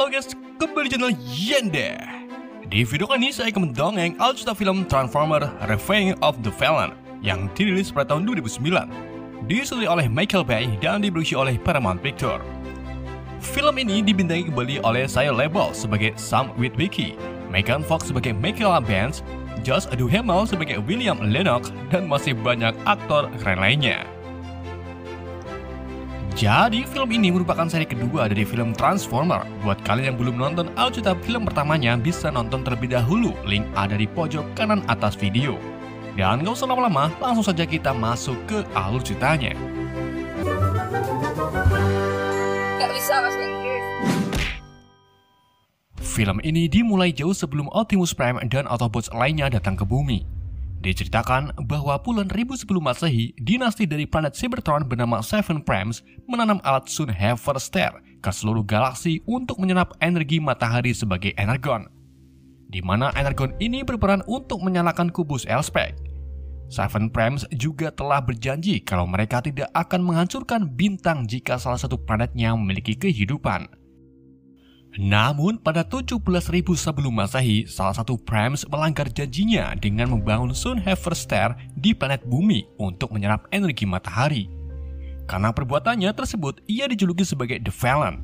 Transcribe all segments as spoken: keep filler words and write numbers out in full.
Halo guys, kembali di channel Yende. Di video kali ini saya akan mendongeng alur cerita film Transformers: Revenge of the Fallen yang dirilis pada tahun dua ribu sembilan, disutradarai oleh Michael Bay dan diproduksi oleh Paramount Pictures. Film ini dibintangi kembali oleh Shia LaBeouf sebagai Sam Witwicky, Megan Fox sebagai Michaela Benz, Josh Duhamel sebagai William Lennox, dan masih banyak aktor keren lainnya. Jadi, film ini merupakan seri kedua dari film Transformers. Buat kalian yang belum nonton alur cerita film pertamanya, bisa nonton terlebih dahulu. Link ada di pojok kanan atas video. Dan gak usah lama-lama, langsung saja kita masuk ke alur ceritanya. Gak bisa bahasa Inggris. Film ini dimulai jauh sebelum Optimus Prime dan Autobots lainnya datang ke bumi. Diceritakan bahwa puluhan ribu sebelum Masehi, dinasti dari planet Cybertron bernama Seven Primes menanam alat Sun Harvester ke seluruh galaksi untuk menyerap energi matahari sebagai energon, di mana energon ini berperan untuk menyalakan kubus Elspeth. Seven Primes juga telah berjanji kalau mereka tidak akan menghancurkan bintang jika salah satu planetnya memiliki kehidupan. Namun pada tujuh belas ribu sebelum Masehi, salah satu Primes melanggar janjinya dengan membangun Sun Harvester di planet bumi untuk menyerap energi matahari. Karena perbuatannya tersebut, ia dijuluki sebagai The Fallen.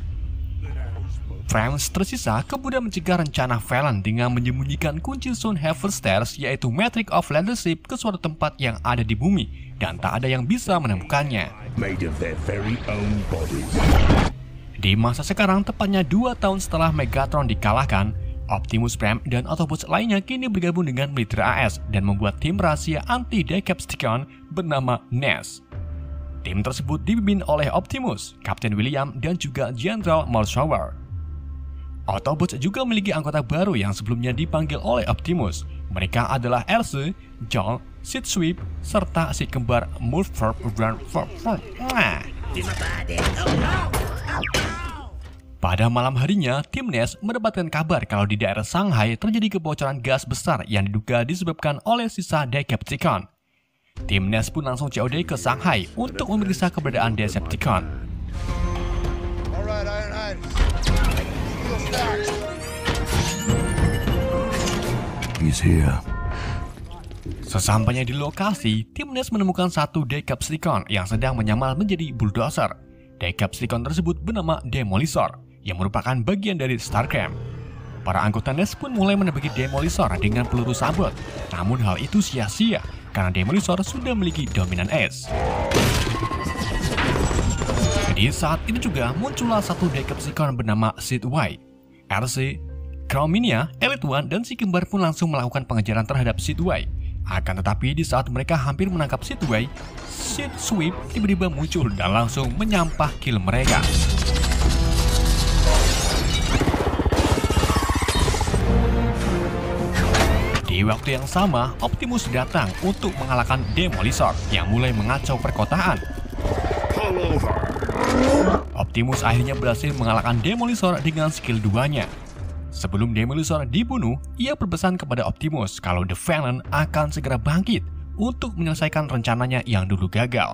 Primes tersisa kemudian mencegah rencana Fallen dengan menyembunyikan kunci Sun Harvester, yaitu Matrix of Leadership, ke suatu tempat yang ada di bumi dan tak ada yang bisa menemukannya. Di masa sekarang, tepatnya dua tahun setelah Megatron dikalahkan, Optimus Prime dan Autobots lainnya kini bergabung dengan militer A S dan membuat tim rahasia anti-Decepticon bernama N E S. Tim tersebut dipimpin oleh Optimus, Kapten William, dan juga General Marshauer. Autobots juga memiliki anggota baru yang sebelumnya dipanggil oleh Optimus. Mereka adalah Erse, John, Sid Sweep, serta si kembar Mulford dan Pada malam harinya, tim N E S mendapatkan kabar kalau di daerah Shanghai terjadi kebocoran gas besar yang diduga disebabkan oleh sisa Decepticon. Tim N E S pun langsung C O D ke Shanghai untuk memeriksa keberadaan Decepticon. He's here. Sesampainya di lokasi, tim N E S menemukan satu Decepticon yang sedang menyamar menjadi bulldozer. Decepticon tersebut bernama Demolishor, yang merupakan bagian dari Starscream. Para anggota N E S pun mulai menembaki Demolishor dengan peluru sabot. Namun hal itu sia-sia karena Demolishor sudah memiliki dominan es. Di saat itu juga muncullah satu Decepticon bernama Sidway. R C, Crowminia, Elite One, dan si kembar pun langsung melakukan pengejaran terhadap Sidway. Akan tetapi di saat mereka hampir menangkap Sidway, Sid Sweep tiba-tiba muncul dan langsung menyampah kill mereka. Di waktu yang sama, Optimus datang untuk mengalahkan Demolishor yang mulai mengacau perkotaan. Optimus akhirnya berhasil mengalahkan Demolishor dengan skill duanya. Sebelum Demolishor dibunuh, ia berpesan kepada Optimus kalau The Fallen akan segera bangkit untuk menyelesaikan rencananya yang dulu gagal.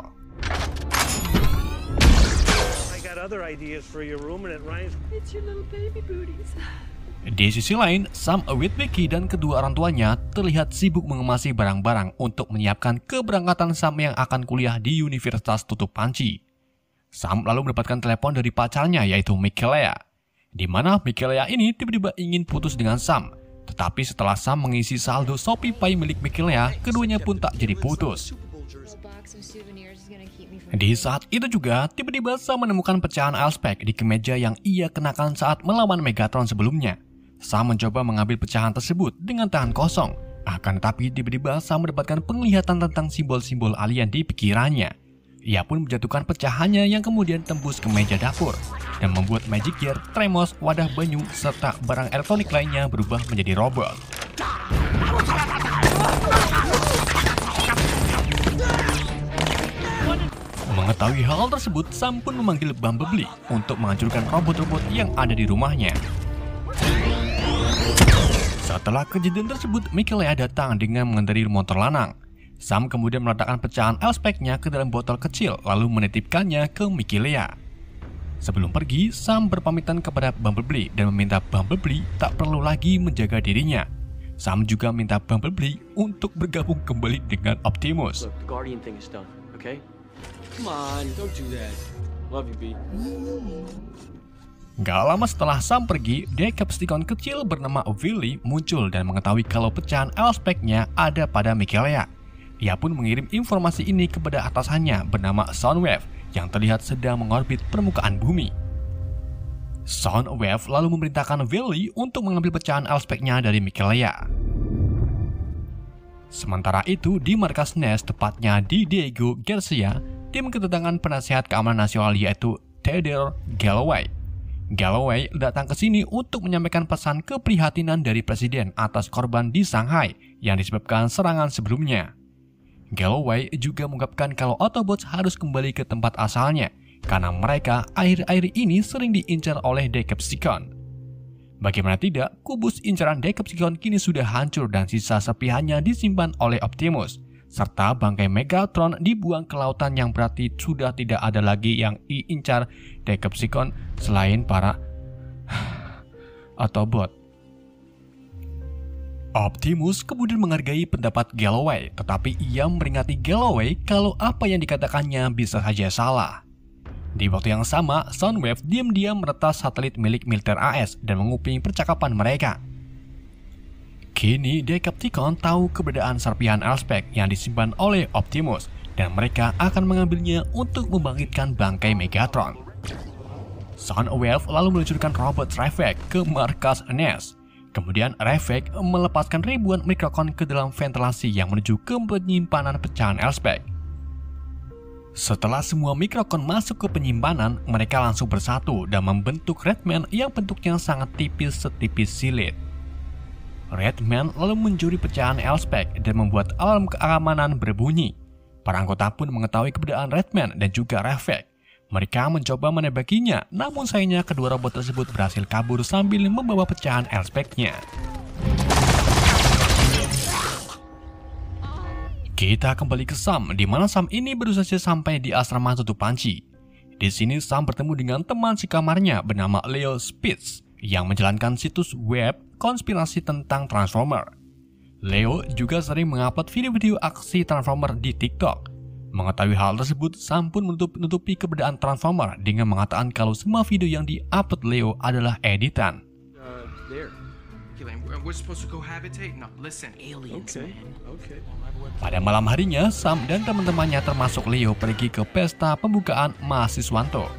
Di sisi lain, Sam Witwicky dan kedua orang tuanya terlihat sibuk mengemasi barang-barang untuk menyiapkan keberangkatan Sam yang akan kuliah di Universitas Tutup Panci. Sam lalu mendapatkan telepon dari pacarnya, yaitu Michaela, di mana Michaela ini tiba-tiba ingin putus dengan Sam. Tetapi setelah Sam mengisi saldo Shopee Pay milik Michaela, keduanya pun tak jadi putus. Di saat itu juga, tiba-tiba Sam menemukan pecahan Elspeth di kemeja yang ia kenakan saat melawan Megatron sebelumnya. Sam mencoba mengambil pecahan tersebut dengan tangan kosong. Akan tetapi tiba-tiba Sam mendapatkan penglihatan tentang simbol-simbol alien di pikirannya. Ia pun menjatuhkan pecahannya yang kemudian tembus ke meja dapur dan membuat Magic Gear, Tremos, wadah banyu, serta barang elektronik lainnya berubah menjadi robot. Mengetahui hal tersebut, Sam pun memanggil Bumblebee untuk menghancurkan robot-robot yang ada di rumahnya. Setelah kejadian tersebut, Michaela datang dengan mengendarai motor lanang. Sam kemudian meletakkan pecahan Elspeth-nya ke dalam botol kecil lalu menitipkannya ke Michaela. Sebelum pergi, Sam berpamitan kepada Bumblebee dan meminta Bumblebee tak perlu lagi menjaga dirinya. Sam juga minta Bumblebee untuk bergabung kembali dengan Optimus. Look, the Guardian thing is done, okay? Come on, don't do that. Love you, B. Gak lama setelah Sam pergi, Decepticon kecil bernama Willy muncul dan mengetahui kalau pecahan Elspeth-nya ada pada Mikhaila. Ia pun mengirim informasi ini kepada atasannya bernama Soundwave yang terlihat sedang mengorbit permukaan bumi. Soundwave lalu memerintahkan Willy untuk mengambil pecahan Elspeth-nya dari Mikhaila. Sementara itu, di markas N E S tepatnya di Diego Garcia, tim kedatangan penasihat keamanan nasional yaitu Theodore Galloway. Galloway datang ke sini untuk menyampaikan pesan keprihatinan dari presiden atas korban di Shanghai yang disebabkan serangan sebelumnya. Galloway juga mengungkapkan kalau Autobots harus kembali ke tempat asalnya karena mereka akhir-akhir ini sering diincar oleh Decepticon. Bagaimana tidak, kubus incaran Decepticon kini sudah hancur dan sisa serpihannya disimpan oleh Optimus, serta bangkai Megatron dibuang ke lautan yang berarti sudah tidak ada lagi yang diincar Decepticon selain para Autobot. Optimus kemudian menghargai pendapat Galloway, tetapi ia memperingati Galloway kalau apa yang dikatakannya bisa saja salah. Di waktu yang sama, Soundwave diam-diam meretas satelit milik militer A S dan menguping percakapan mereka. Kini Decepticon tahu keberadaan serpihan Elspeth yang disimpan oleh Optimus dan mereka akan mengambilnya untuk membangkitkan bangkai Megatron. Soundwave lalu meluncurkan robot Ravage ke markas N E S. Kemudian Ravage melepaskan ribuan mikrokon ke dalam ventilasi yang menuju ke penyimpanan pecahan Elspeth. Setelah semua mikrokon masuk ke penyimpanan, mereka langsung bersatu dan membentuk Redman yang bentuknya sangat tipis setipis silit. Redman lalu mencuri pecahan Elspeth dan membuat alarm keamanan berbunyi. Para anggota pun mengetahui keberadaan Redman dan juga Ravage. Mereka mencoba menebakinya, namun sayangnya kedua robot tersebut berhasil kabur sambil membawa pecahan Elspeth-nya. Kita kembali ke Sam, di mana Sam ini baru saja sampai di asrama tutup panci. Di sini Sam bertemu dengan teman sekamarnya bernama Leo Spitz yang menjalankan situs web konspirasi tentang Transformer. Leo juga sering mengupload video-video aksi Transformer di TikTok. Mengetahui hal tersebut, Sam pun menutupi keberadaan Transformer dengan mengatakan kalau semua video yang di-upload Leo adalah editan. Uh, there. We're supposed to cohabitate? No, listen, aliens, Okay, man. okay. Pada malam harinya, Sam dan teman-temannya termasuk Leo pergi ke pesta pembukaan mahasiswanto.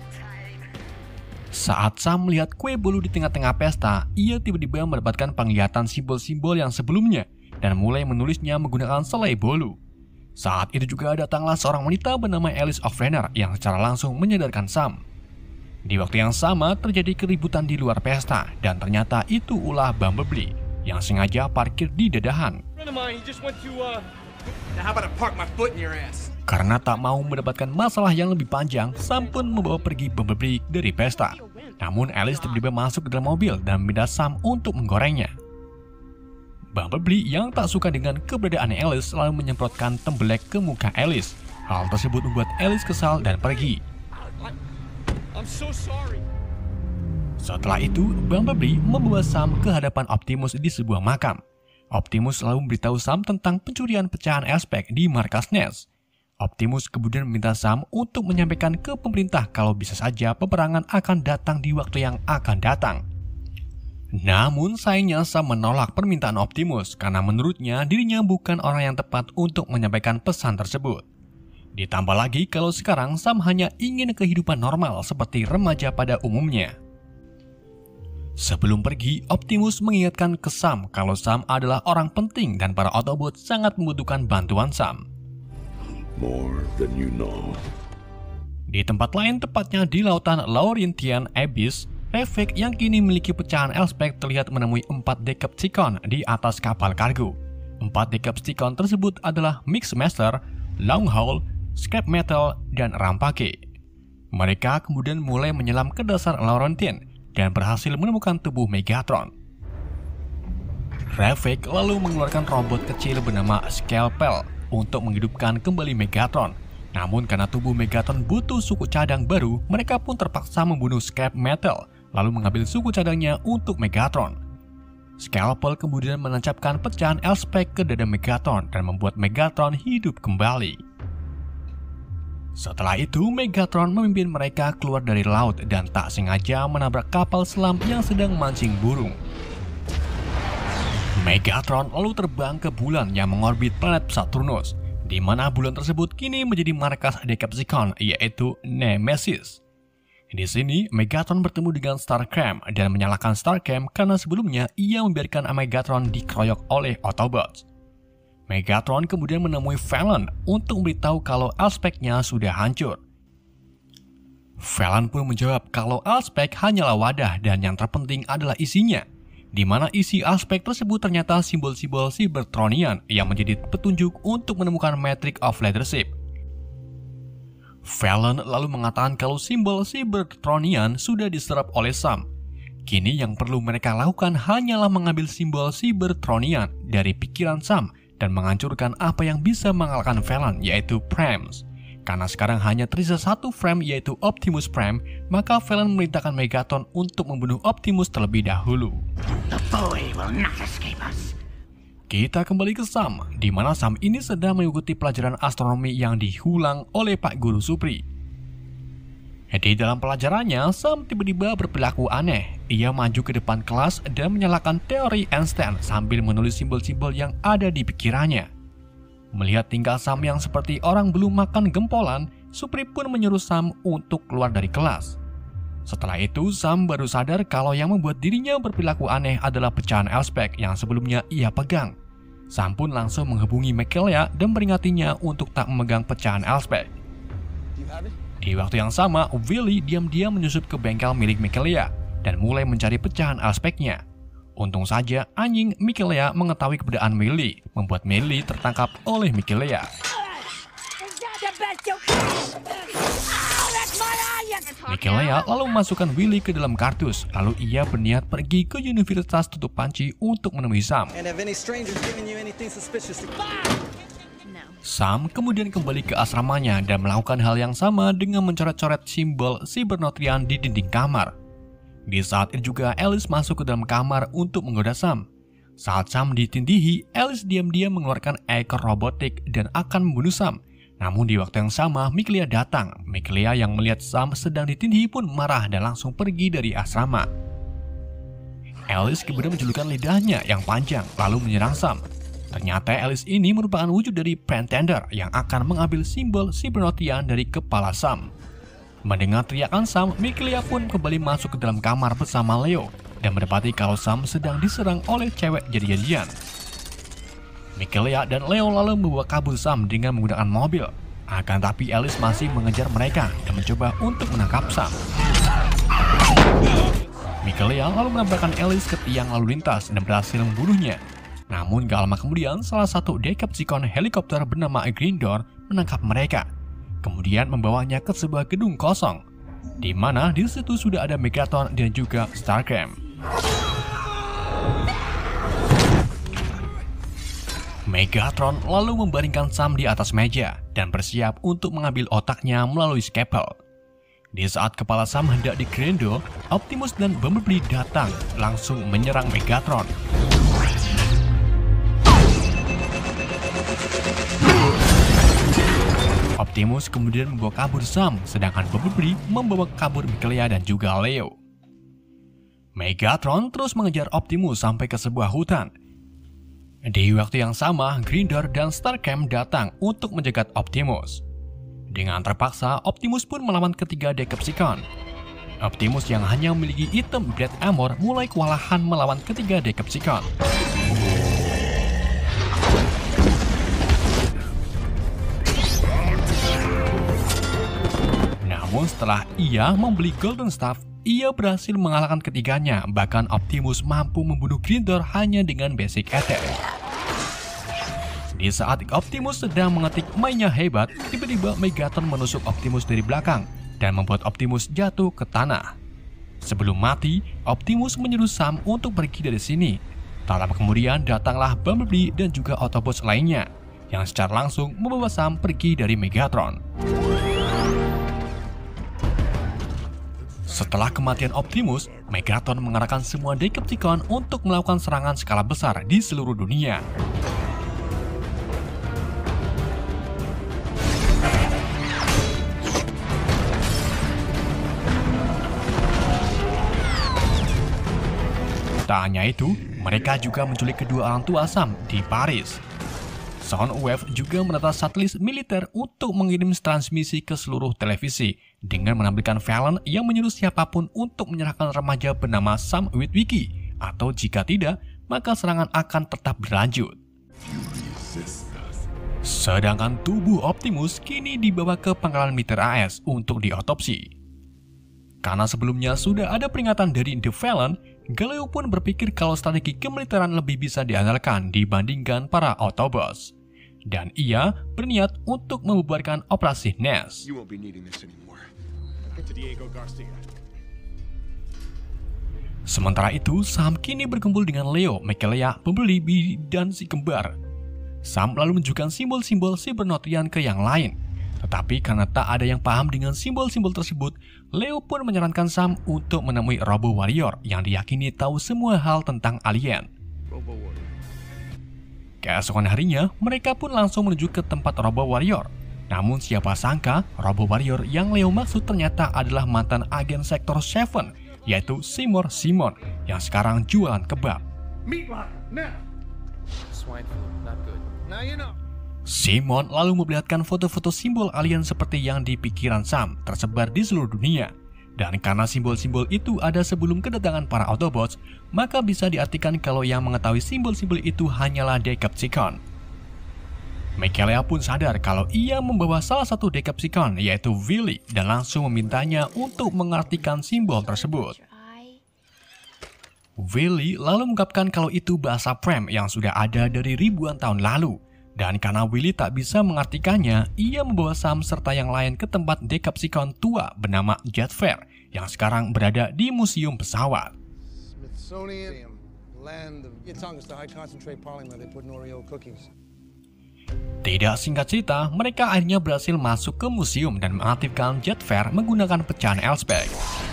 Saat Sam melihat kue bolu di tengah-tengah pesta, ia tiba-tiba mendapatkan penglihatan simbol-simbol yang sebelumnya dan mulai menulisnya menggunakan selai bolu. Saat itu juga datanglah seorang wanita bernama Alice O'Frenner yang secara langsung menyadarkan Sam. Di waktu yang sama terjadi keributan di luar pesta dan ternyata itu ulah Bumblebee yang sengaja parkir di dadahan. Friend of mine, he just went to, uh... Now how about I park my foot in your ass? Karena tak mau mendapatkan masalah yang lebih panjang, Sam pun membawa pergi Bumblebee dari pesta. Namun Alice tiba-tiba masuk ke dalam mobil dan meminta Sam untuk menggorengnya. Bumblebee yang tak suka dengan keberadaan Alice lalu menyemprotkan tembelek ke muka Alice. Hal tersebut membuat Alice kesal dan pergi. I'm so sorry. Setelah itu, Bumblebee membawa Sam ke hadapan Optimus di sebuah makam. Optimus lalu memberitahu Sam tentang pencurian pecahan Elspeth di markas N E S. Optimus kemudian meminta Sam untuk menyampaikan ke pemerintah kalau bisa saja peperangan akan datang di waktu yang akan datang. Namun sayangnya Sam menolak permintaan Optimus karena menurutnya dirinya bukan orang yang tepat untuk menyampaikan pesan tersebut. Ditambah lagi kalau sekarang Sam hanya ingin kehidupan normal seperti remaja pada umumnya. Sebelum pergi, Optimus mengingatkan ke Sam kalau Sam adalah orang penting dan para Autobot sangat membutuhkan bantuan Sam. More than you know. Di tempat lain, tepatnya di lautan Laurentian Abyss, Ravage yang kini memiliki pecahan Elspeth terlihat menemui empat Decepticon di atas kapal kargo. Empat Decepticon tersebut adalah Mixmaster, Longhaul, Scrap Metal, dan Rampage. Mereka kemudian mulai menyelam ke dasar Laurentian dan berhasil menemukan tubuh Megatron. Ravage lalu mengeluarkan robot kecil bernama Scalpel untuk menghidupkan kembali Megatron Namun karena tubuh Megatron butuh suku cadang baru, mereka pun terpaksa membunuh Scrap Metal, lalu mengambil suku cadangnya untuk Megatron. Scalpel kemudian menancapkan pecahan Elspeth ke dada Megatron dan membuat Megatron hidup kembali. Setelah itu, Megatron memimpin mereka keluar dari laut dan tak sengaja menabrak kapal selam yang sedang mancing burung. Megatron lalu terbang ke bulan yang mengorbit planet Saturnus, di mana bulan tersebut kini menjadi markas Decepticon, yaitu Nemesis. Di sini, Megatron bertemu dengan Starscream dan menyalahkan Starscream karena sebelumnya ia membiarkan Megatron dikeroyok oleh Autobots. Megatron kemudian menemui Valen untuk memberitahu kalau Elspeth-nya sudah hancur. Valen pun menjawab kalau Elspeth hanyalah wadah dan yang terpenting adalah isinya, di mana isi Elspeth tersebut ternyata simbol-simbol Cybertronian yang menjadi petunjuk untuk menemukan Matrix of Leadership. Valen lalu mengatakan kalau simbol Cybertronian sudah diserap oleh Sam. Kini yang perlu mereka lakukan hanyalah mengambil simbol Cybertronian dari pikiran Sam dan menghancurkan apa yang bisa mengalahkan Valen, yaitu Primes. Karena sekarang hanya tersisa satu frame, yaitu Optimus Prime, maka Valen memerintahkan Megatron untuk membunuh Optimus terlebih dahulu. The boy will not escape us. Kita kembali ke Sam, di mana Sam ini sedang mengikuti pelajaran astronomi yang diulang oleh Pak Guru Supri. Di dalam pelajarannya, Sam tiba-tiba berperilaku aneh. Ia maju ke depan kelas dan menyalakan teori Einstein sambil menulis simbol-simbol yang ada di pikirannya. Melihat tingkah Sam yang seperti orang belum makan gempolan, Supri pun menyuruh Sam untuk keluar dari kelas. Setelah itu, Sam baru sadar kalau yang membuat dirinya berperilaku aneh adalah pecahan Elspeth yang sebelumnya ia pegang. Sam pun langsung menghubungi Michaela dan meringatinya untuk tak memegang pecahan Elspeth. Di waktu yang sama, Willy diam-diam menyusup ke bengkel milik Michaela dan mulai mencari pecahan Elspeth-nya. Untung saja anjing Michaela mengetahui keberadaan Willy, membuat Willy tertangkap oleh Michaela. Michaela lalu memasukkan Willy ke dalam kardus, lalu ia berniat pergi ke Universitas Tutup Panci untuk menemui Sam. Sam kemudian kembali ke asramanya dan melakukan hal yang sama dengan mencoret-coret simbol Cybertronian di dinding kamar. Di saat itu juga Alice masuk ke dalam kamar untuk menggoda Sam. Saat Sam ditindihi, Alice diam-diam mengeluarkan ekor robotik dan akan membunuh Sam. Namun di waktu yang sama, Michaela datang. Michaela yang melihat Sam sedang ditindih pun marah dan langsung pergi dari asrama. Alice kemudian menjulurkan lidahnya yang panjang, lalu menyerang Sam. Ternyata Alice ini merupakan wujud dari Pretender yang akan mengambil simbol Cybertronian dari kepala Sam. Mendengar teriakan Sam, Michaela pun kembali masuk ke dalam kamar bersama Leo dan mendapati kalau Sam sedang diserang oleh cewek jadi-jadian. Michaela dan Leo lalu membawa kabur Sam dengan menggunakan mobil. Akan tapi Alice masih mengejar mereka dan mencoba untuk menangkap Sam. Michaela lalu menabrakkan Alice ke tiang lalu lintas dan berhasil membunuhnya. Namun gak lama kemudian, salah satu Decepticon helikopter bernama Grindor menangkap mereka. Kemudian membawanya ke sebuah gedung kosong, di mana di situ sudah ada Megatron dan juga Starscream. Megatron lalu membaringkan Sam di atas meja dan bersiap untuk mengambil otaknya melalui scalpel. Di saat kepala Sam hendak digerendo, Optimus dan Bumblebee datang langsung menyerang Megatron. Optimus kemudian membawa kabur Sam, sedangkan Bumblebee membawa kabur Michaela dan juga Leo. Megatron terus mengejar Optimus sampai ke sebuah hutan. Di waktu yang sama, Grindor dan Starscream datang untuk menjegat Optimus. Dengan terpaksa, Optimus pun melawan ketiga Decepticon. Optimus yang hanya memiliki item Blade Armor mulai kewalahan melawan ketiga Decepticon. Namun setelah ia membeli Golden Staff, ia berhasil mengalahkan ketiganya. Bahkan Optimus mampu membunuh Grindor hanya dengan basic attack. Di saat Optimus sedang mengetik mainnya hebat, tiba-tiba Megatron menusuk Optimus dari belakang dan membuat Optimus jatuh ke tanah. Sebelum mati, Optimus menyuruh Sam untuk pergi dari sini. Tak lama kemudian datanglah Bumblebee dan juga Autobots lainnya. yang secara langsung membawa Sam pergi dari Megatron. Setelah kematian Optimus, Megatron mengarahkan semua Decepticon untuk melakukan serangan skala besar di seluruh dunia. Tak hanya itu, mereka juga menculik kedua orang tua Sam di Paris. Soundwave juga menata satelit militer untuk mengirim transmisi ke seluruh televisi dengan menampilkan Valen yang menyuruh siapapun untuk menyerahkan remaja bernama Sam Witwicky, atau jika tidak, maka serangan akan tetap berlanjut. Sedangkan tubuh Optimus kini dibawa ke pangkalan militer A S untuk diotopsi. Karena sebelumnya sudah ada peringatan dari The Valen, Galeo pun berpikir kalau strategi kemiliteran lebih bisa diandalkan dibandingkan para Autobots. Dan ia berniat untuk membubarkan operasi N E S. Sementara itu, Sam kini berkumpul dengan Leo, Michaela, pembeli Bi, dan si kembar. Sam lalu menunjukkan simbol-simbol Cybernotrian ke yang lain. Tetapi karena tak ada yang paham dengan simbol-simbol tersebut, Leo pun menyarankan Sam untuk menemui Robo Warrior yang diyakini tahu semua hal tentang alien. Keesokan harinya, mereka pun langsung menuju ke tempat Robo Warrior. Namun siapa sangka, Robo Warrior yang Leo maksud ternyata adalah mantan agen Sektor tujuh, yaitu Seymour Simon, yang sekarang jualan kebab. Simon lalu memperlihatkan foto-foto simbol alien seperti yang di pikiran Sam tersebar di seluruh dunia. Dan karena simbol-simbol itu ada sebelum kedatangan para Autobots, maka bisa diartikan kalau yang mengetahui simbol-simbol itu hanyalah Decepticon. Michaela pun sadar kalau ia membawa salah satu Decepticon, yaitu Willy, dan langsung memintanya untuk mengartikan simbol tersebut. Willy lalu mengungkapkan kalau itu bahasa Prem yang sudah ada dari ribuan tahun lalu. Dan karena Willy tak bisa mengartikannya, ia membawa Sam serta yang lain ke tempat Decepticon tua bernama Jetfair yang sekarang berada di museum pesawat. Tidak singkat cerita, mereka akhirnya berhasil masuk ke museum dan mengaktifkan Jetfair menggunakan pecahan L-Spec.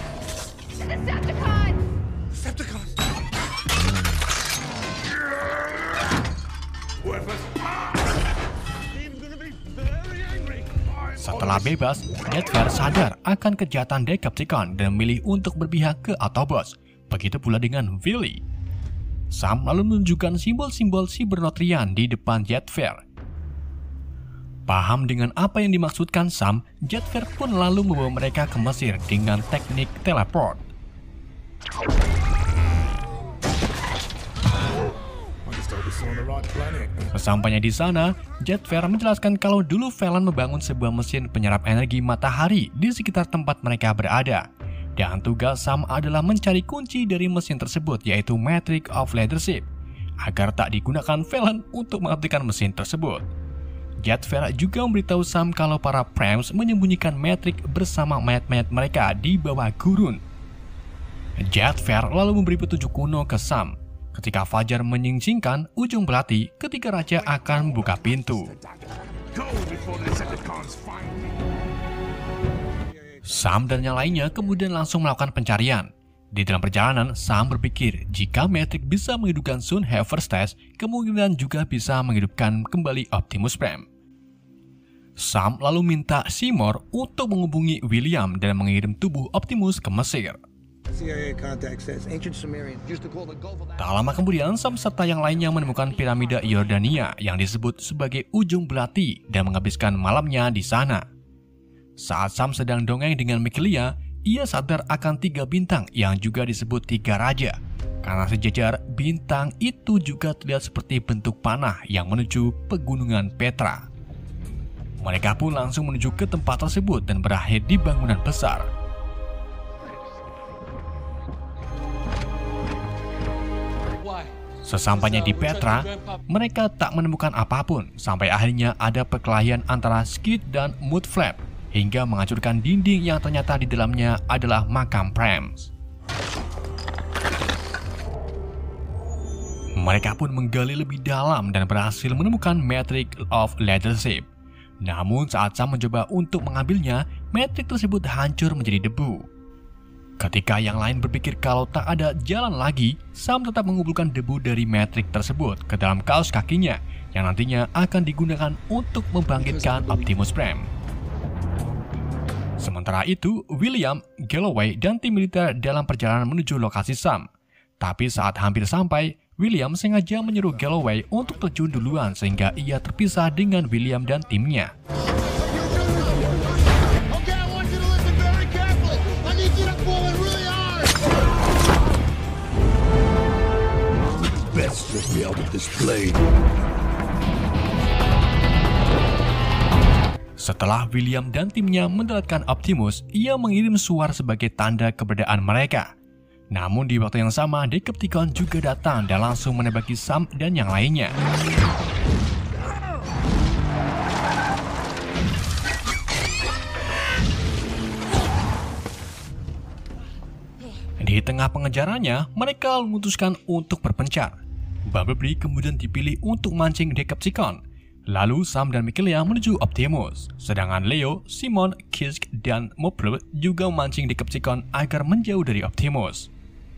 Setelah bebas, Jetfair sadar akan kejahatan Decepticon dan memilih untuk berpihak ke Autobots. Begitu pula dengan Willy. Sam lalu menunjukkan simbol-simbol Cybernotrian di depan Jetfair. Paham dengan apa yang dimaksudkan Sam, Jetfair pun lalu membawa mereka ke Mesir dengan teknik teleport. Sesampainya di sana, Jetfair menjelaskan kalau dulu Valen membangun sebuah mesin penyerap energi matahari di sekitar tempat mereka berada. Dan tugas Sam adalah mencari kunci dari mesin tersebut, yaitu Matrix of Leadership, agar tak digunakan Valen untuk mengaktifkan mesin tersebut. Jetfair juga memberitahu Sam kalau para Prems menyembunyikan Matrix bersama mayat-mayat mereka di bawah gurun. Jetfair lalu memberi petunjuk kuno ke Sam. Ketika Fajar menyingsingkan ujung belati, ketika Raja akan membuka pintu. Sam dan yang lainnya kemudian langsung melakukan pencarian. Di dalam perjalanan, Sam berpikir jika Matrix bisa menghidupkan Sun Heverstase, kemungkinan juga bisa menghidupkan kembali Optimus Prime. Sam lalu minta Seymour untuk menghubungi William dan mengirim tubuh Optimus ke Mesir. Tak lama kemudian, Sam serta yang lainnya menemukan piramida Yordania yang disebut sebagai ujung belati dan menghabiskan malamnya di sana. Saat Sam sedang dongeng dengan Michaela, ia sadar akan tiga bintang yang juga disebut tiga raja. Karena sejajar bintang itu juga terlihat seperti bentuk panah yang menuju pegunungan Petra. Mereka pun langsung menuju ke tempat tersebut dan berakhir di bangunan besar. Sesampainya di Petra, mereka tak menemukan apapun sampai akhirnya ada perkelahian antara Skid dan Mudflap hingga menghancurkan dinding yang ternyata di dalamnya adalah makam Prems. Mereka pun menggali lebih dalam dan berhasil menemukan Matrix of Leadership. Namun saat Sam mencoba untuk mengambilnya, Matrix tersebut hancur menjadi debu. Ketika yang lain berpikir kalau tak ada jalan lagi, Sam tetap mengumpulkan debu dari Matrix tersebut ke dalam kaos kakinya yang nantinya akan digunakan untuk membangkitkan Optimus Prime. Sementara itu, William, Galloway, dan tim militer dalam perjalanan menuju lokasi Sam. Tapi saat hampir sampai, William sengaja menyuruh Galloway untuk terjun duluan sehingga ia terpisah dengan William dan timnya. Setelah William dan timnya mendaratkan Optimus, ia mengirim suara sebagai tanda keberadaan mereka. Namun di waktu yang sama, Decepticon juga datang dan langsung menembaki Sam dan yang lainnya. Di tengah pengejarannya, mereka memutuskan untuk berpencar. Bumblebee kemudian dipilih untuk mancing Decepticon. Lalu Sam dan Mikaela menuju Optimus, sedangkan Leo, Simon, Kisk, dan Mobley juga memancing Decepticon agar menjauh dari Optimus.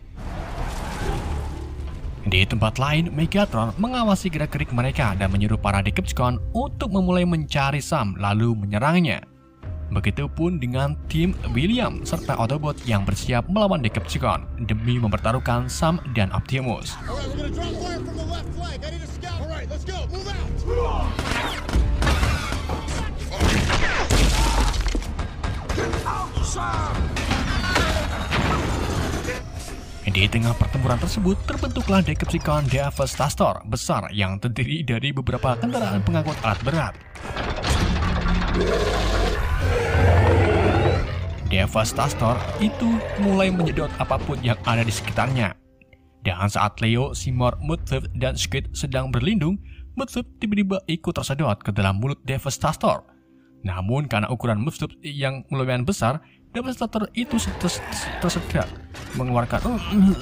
Di tempat lain, Megatron mengawasi gerak-gerik mereka dan menyuruh para Decepticon untuk memulai mencari Sam lalu menyerangnya. Begitupun dengan tim William serta Autobot yang bersiap melawan Decepticon demi mempertaruhkan Sam dan Optimus. Di tengah pertempuran tersebut, terbentuklah Decepticon Devastator besar yang terdiri dari beberapa kendaraan pengangkut alat berat. Devastator itu mulai menyedot apapun yang ada di sekitarnya. Dan saat Leo, Simon, Mudflip, dan Squid sedang berlindung, Mudflip tiba-tiba ikut tersedot ke dalam mulut Devastator. Namun karena ukuran Mudflip yang lumayan besar, Devastator itu tersedot mengeluarkan oh,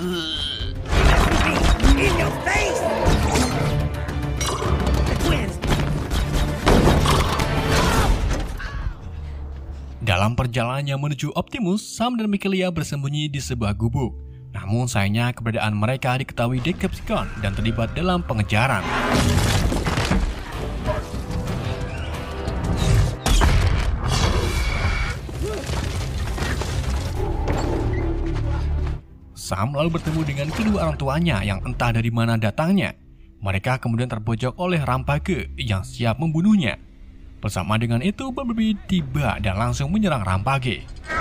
dalam perjalanannya menuju Optimus, Sam dan Mikaela bersembunyi di sebuah gubuk. Namun sayangnya keberadaan mereka diketahui Decepticon dan terlibat dalam pengejaran. Sam lalu bertemu dengan kedua orang tuanya yang entah dari mana datangnya. Mereka kemudian terbojok oleh Rampage yang siap membunuhnya. Bersama dengan itu, Bumblebee tiba dan langsung menyerang Rampage.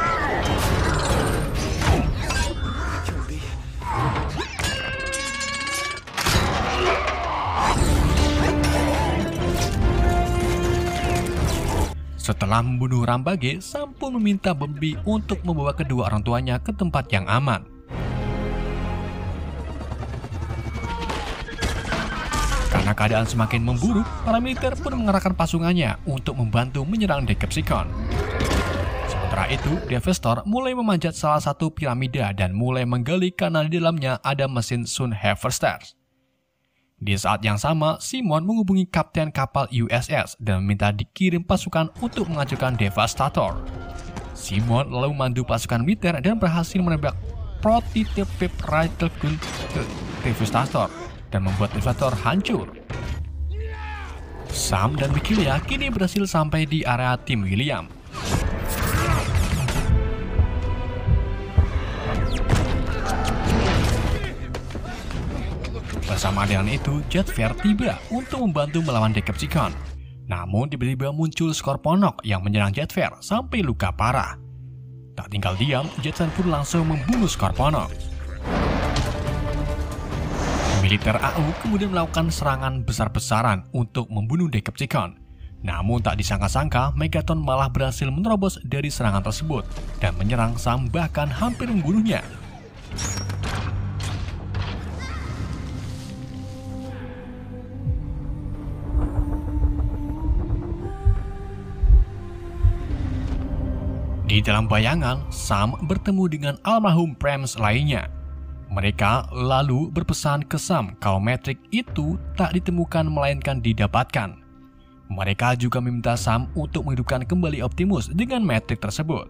Setelah membunuh Rampage, Sam pun meminta Bumblebee untuk membawa kedua orang tuanya ke tempat yang aman. Karena keadaan semakin memburuk, para militer pun mengerahkan pasukannya untuk membantu menyerang Decepticon. Sementara itu, Devastator mulai memanjat salah satu piramida dan mulai menggali karena di dalamnya ada mesin Sun Harvester. Di saat yang sama, Simon menghubungi kapten kapal U S S dan meminta dikirim pasukan untuk menghancurkan Devastator. Simon lalu memandu pasukan militer dan berhasil menembak prototipe Railgun Devastator dan membuat Devastator hancur. Sam dan Mikaela kini berhasil sampai di area tim William. Bersama dengan itu, Jetfire tiba untuk membantu melawan Decepticon. Namun tiba-tiba muncul Scorponok yang menyerang Jetfire sampai luka parah. Tak tinggal diam, Jetfire pun langsung membunuh Scorponok. Militer A U kemudian melakukan serangan besar-besaran untuk membunuh Decepticon. Namun tak disangka-sangka, Megatron malah berhasil menerobos dari serangan tersebut dan menyerang Sam bahkan hampir membunuhnya. Di dalam bayangan, Sam bertemu dengan almarhum Primes lainnya. Mereka lalu berpesan ke Sam kalau Matrix itu tak ditemukan melainkan didapatkan. Mereka juga meminta Sam untuk menghidupkan kembali Optimus dengan Matrix tersebut.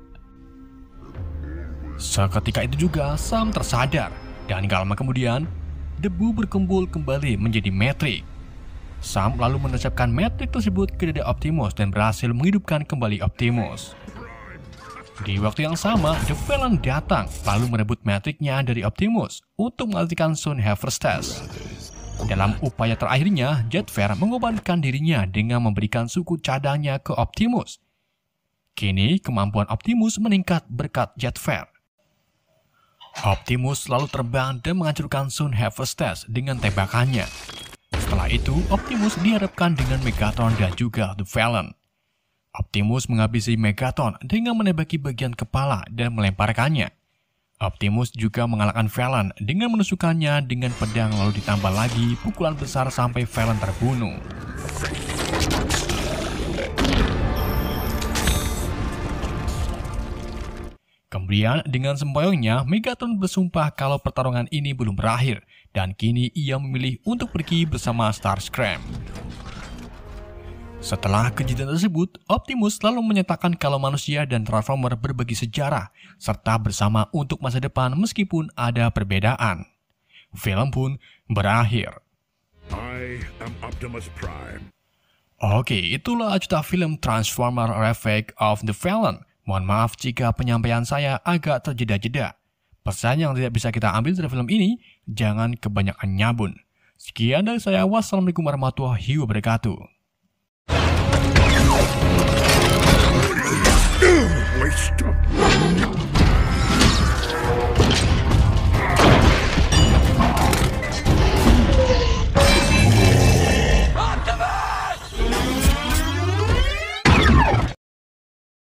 Seketika itu juga Sam tersadar dan gak lama kemudian debu berkumpul kembali menjadi Matrix. Sam lalu menancapkan Matrix tersebut ke dada Optimus dan berhasil menghidupkan kembali Optimus. Di waktu yang sama, The Valiant datang lalu merebut Matrix-nya dari Optimus untuk mengalihkan Sound Harvesters. Dalam upaya terakhirnya, Jetfire mengorbankan dirinya dengan memberikan suku cadangnya ke Optimus. Kini, kemampuan Optimus meningkat berkat Jetfire. Optimus lalu terbang dan menghancurkan Sound Harvesters dengan tembakannya. Setelah itu, Optimus dihadapkan dengan Megatron dan juga The Valiant. Optimus menghabisi Megatron dengan menembaki bagian kepala dan melemparkannya. Optimus juga mengalahkan Valiant dengan menusukkannya dengan pedang lalu ditambah lagi pukulan besar sampai Valiant terbunuh. Kemudian dengan semboyongnya, Megatron bersumpah kalau pertarungan ini belum berakhir dan kini ia memilih untuk pergi bersama Starscream. Setelah kejadian tersebut, Optimus lalu menyatakan kalau manusia dan Transformer berbagi sejarah serta bersama untuk masa depan meskipun ada perbedaan. Film pun berakhir. I am Optimus Prime. Oke, itulah cerita film Transformer Revenge of the Valiant. Mohon maaf jika penyampaian saya agak terjeda-jeda. Pesan yang tidak bisa kita ambil dari film ini, jangan kebanyakan nyabun. Sekian dari saya, wassalamualaikum warahmatullahi wabarakatuh. Waste.